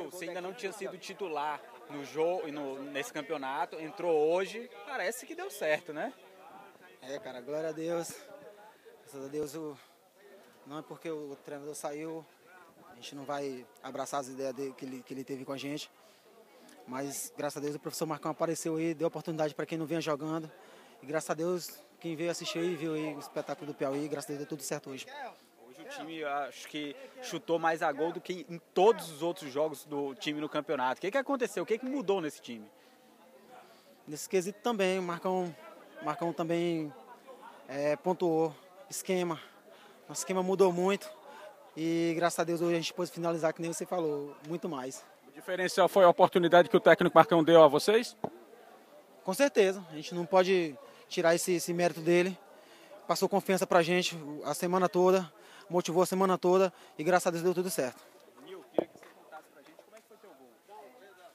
Meu, você ainda não tinha sido titular no jogo, nesse campeonato, entrou hoje, parece que deu certo, né? Cara, glória a Deus. Graças a Deus, não é porque o treinador saiu, a gente não vai abraçar as ideias dele, que ele teve com a gente. Mas, graças a Deus, o professor Marcão apareceu aí, deu oportunidade para quem não vinha jogando. E, graças a Deus, quem veio assistir aí, viu aí o espetáculo do Piauí, graças a Deus, deu tudo certo hoje. Hoje o time, acho que chutou mais a gol do que em todos os outros jogos do time no campeonato. O que aconteceu? O que mudou nesse time? Nesse quesito também, o Marcão também pontuou. Esquema. Nosso esquema mudou muito. E, graças a Deus, hoje a gente pôde finalizar, que nem você falou, muito mais. O diferencial foi a oportunidade que o técnico Marcão deu a vocês? Com certeza, a gente não pode tirar esse mérito dele. Passou confiança pra gente a semana toda, motivou a semana toda e graças a Deus deu tudo certo.